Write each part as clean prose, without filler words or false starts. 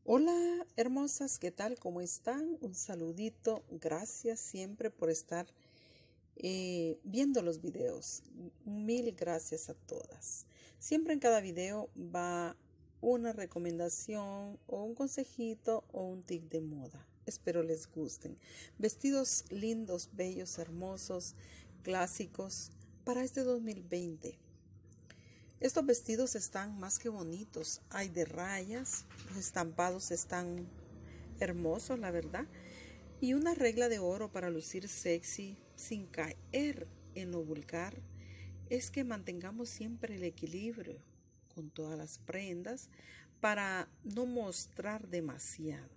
Hola hermosas, ¿qué tal? ¿Cómo están? Un saludito, gracias siempre por estar viendo los videos. Mil gracias a todas. Siempre en cada video va una recomendación o un consejito o un tip de moda. Espero les gusten. Vestidos lindos, bellos, hermosos, clásicos para este 2020. Estos vestidos están más que bonitos, hay de rayas, los estampados están hermosos, la verdad, y una regla de oro para lucir sexy sin caer en lo vulgar es que mantengamos siempre el equilibrio con todas las prendas para no mostrar demasiada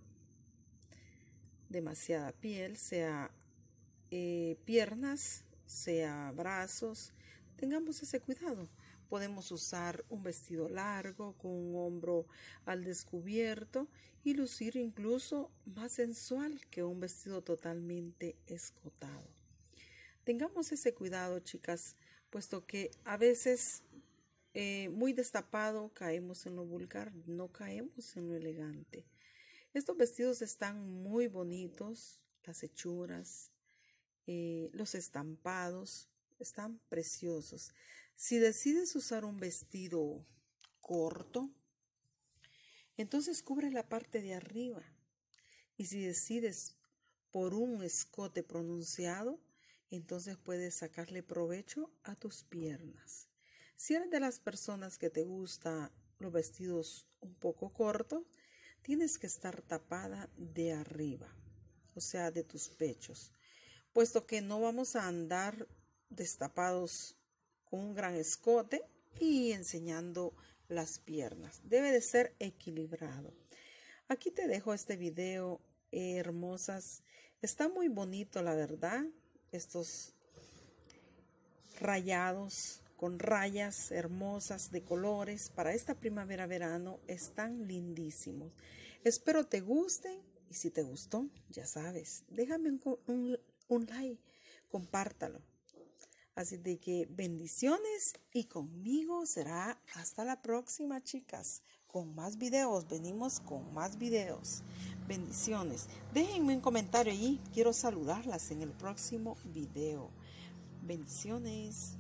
piel, sea piernas, sea brazos. Tengamos ese cuidado. Podemos usar un vestido largo con un hombro al descubierto y lucir incluso más sensual que un vestido totalmente escotado. Tengamos ese cuidado, chicas, puesto que a veces muy destapado caemos en lo vulgar, no caemos en lo elegante. Estos vestidos están muy bonitos, las hechuras, los estampados. Están preciosos. Si decides usar un vestido corto, entonces cubre la parte de arriba. Y si decides por un escote pronunciado, entonces puedes sacarle provecho a tus piernas. Si eres de las personas que te gustan los vestidos un poco cortos, tienes que estar tapada de arriba, o sea, de tus pechos, puesto que no vamos a andar destapados con un gran escote y enseñando las piernas. Debe de ser equilibrado. Aquí te dejo este video, hermosas. Está muy bonito, la verdad. Estos rayados con rayas hermosas de colores para esta primavera-verano están lindísimos. Espero te gusten y si te gustó, ya sabes, déjame un like, compártalo. Así de que bendiciones y conmigo será hasta la próxima, chicas. Con más videos, venimos con más videos. Bendiciones. Déjenme un comentario allí. Quiero saludarlas en el próximo video. Bendiciones.